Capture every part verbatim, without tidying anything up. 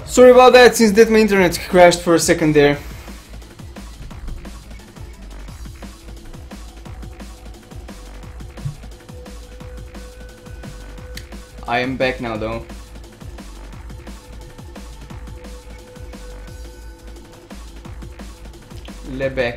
Sorry about that, since that my internet crashed for a second there. I am back now though. Le back.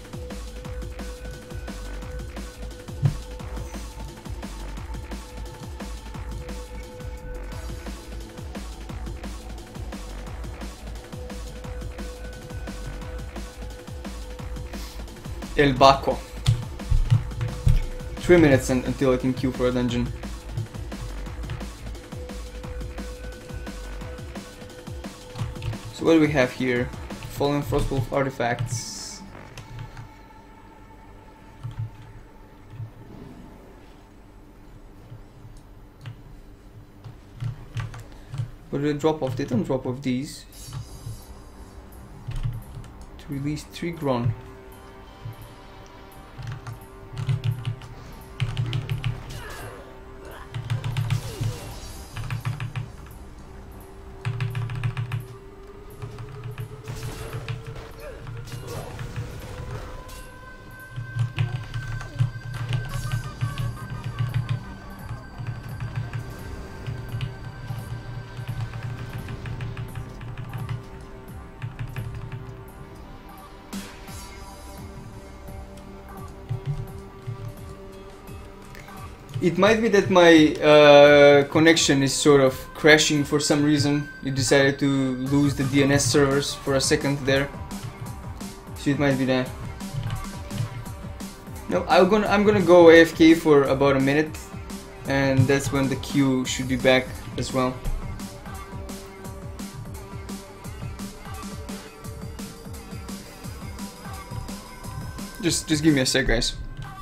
El Baco. Three minutes un until I can queue for a dungeon. So what do we have here? Fallen Frostwolf artifacts. What did they drop off? They don't drop off these. To release three Gron. It might be that my uh, connection is sort of crashing for some reason. You decided to lose the D N S servers for a second there, so it might be that. No, I'm gonna I'm gonna go A F K for about a minute, and that's when the queue should be back as well. Just just give me a sec, guys.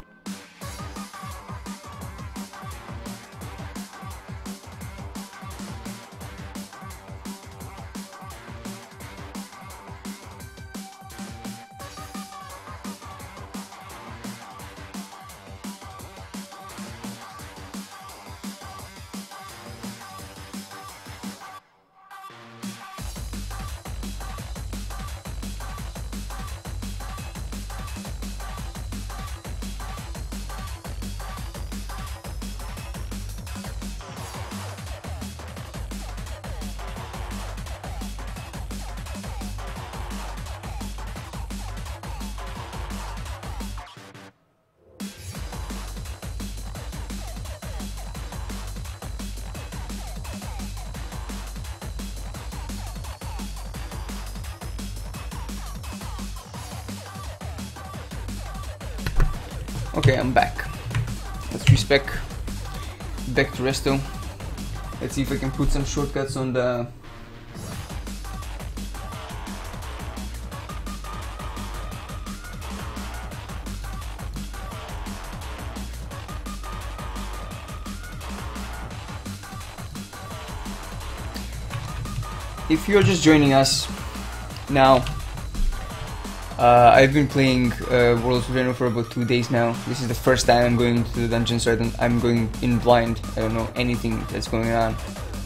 Okay, I'm back. Let's respec back to resto. Let's see if I can put some shortcuts on the If you're just joining us now, Uh, I've been playing uh, Worlds of Draenor for about two days now. This is the first time I'm going to the dungeon, so I don't, I'm going in blind. I don't know anything that's going on.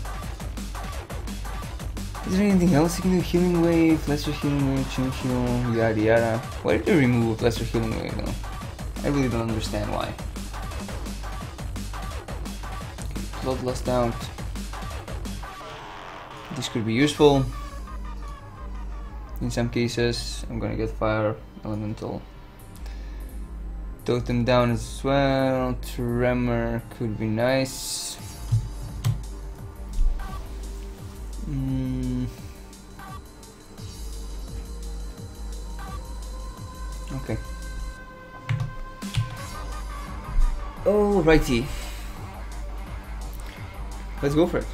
Is there anything else you can do? Healing Wave, Lesser Healing Wave, Chain Heal, yada yada. Why did they remove Lesser Healing Wave though? I really don't understand why. Bloodlust out. This could be useful. In some cases, I'm gonna get Fire Elemental. Totem down as well. Tremor could be nice. Mm. Okay. Alrighty. Let's go for it.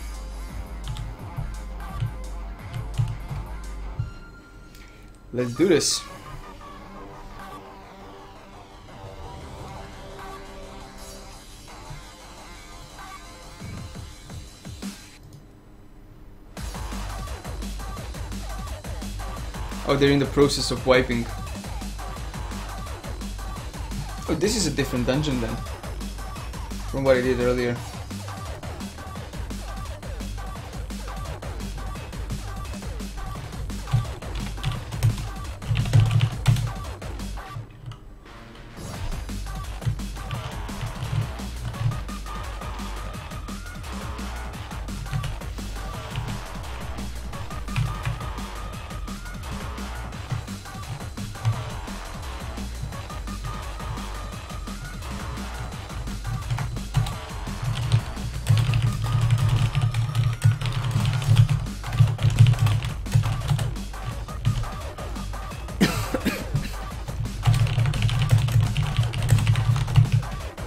Let's do this. Oh, they're in the process of wiping. Oh, this is a different dungeon then, from what I did earlier.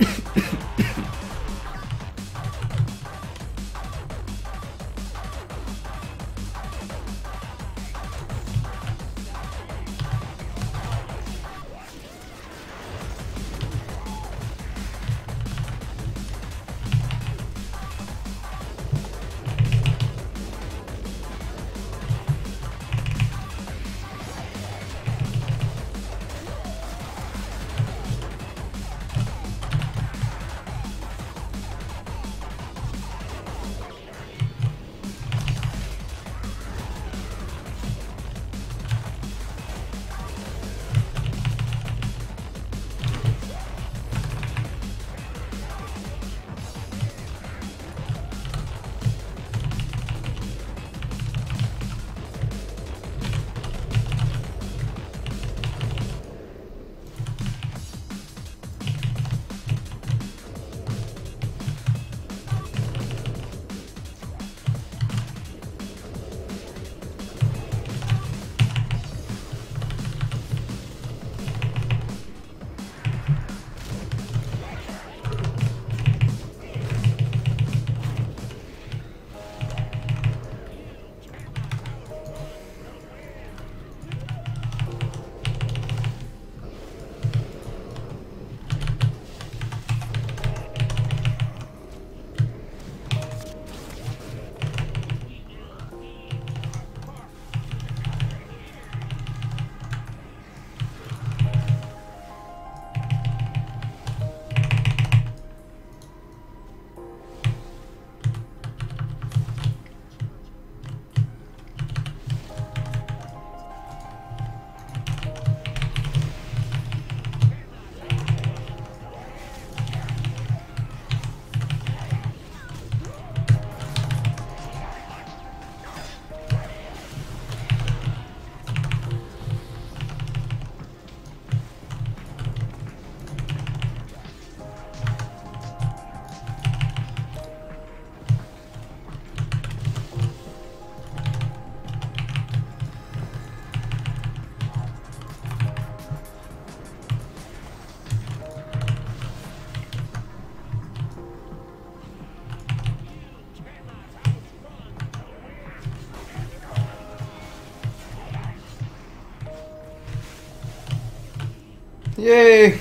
Yay!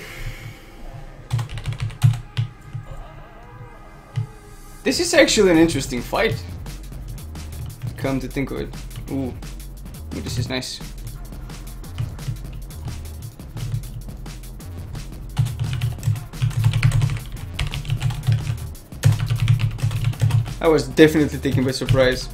This is actually an interesting fight. Come to think of it. Ooh, Ooh this is nice. I was definitely taken by surprise.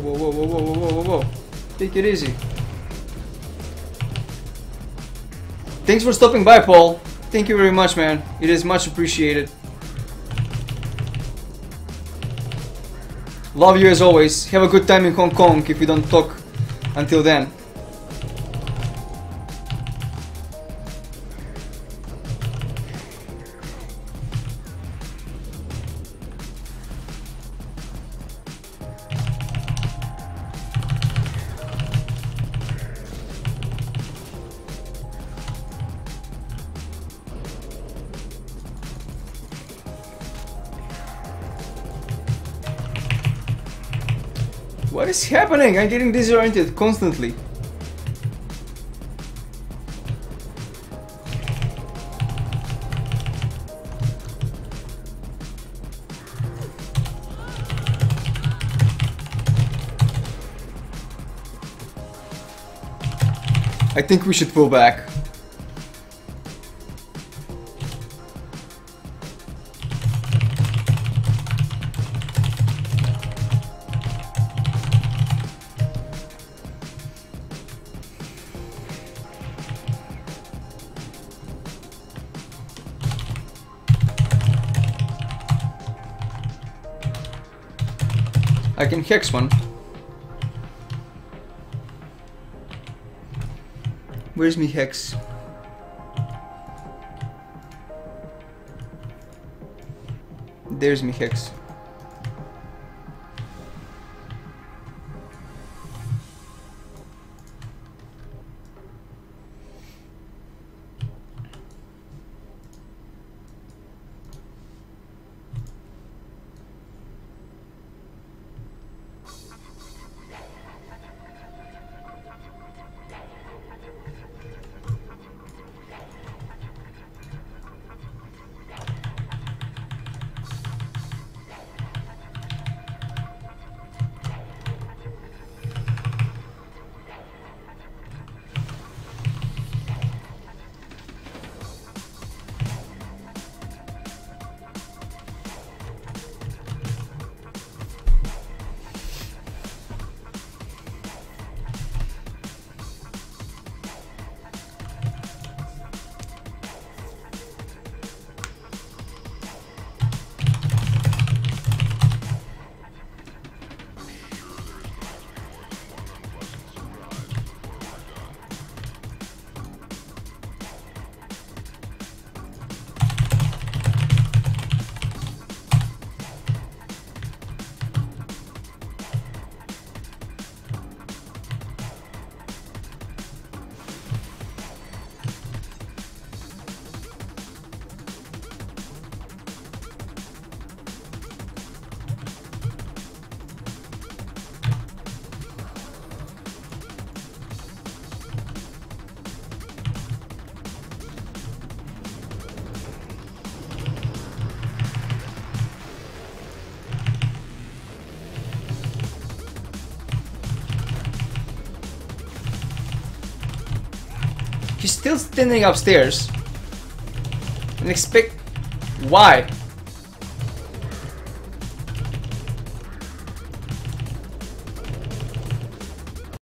whoa, whoa, whoa, whoa, whoa, whoa, whoa. Take it easy. Thanks for stopping by, Paul. Thank you very much, man. It is much appreciated. Love you as always. Have a good time in Hong Kong if we don't talk until then. What is happening? I'm getting disoriented constantly. I think we should pull back. I can hex one. Where's me hex? There's me hex. He's still standing upstairs. And expect... Why?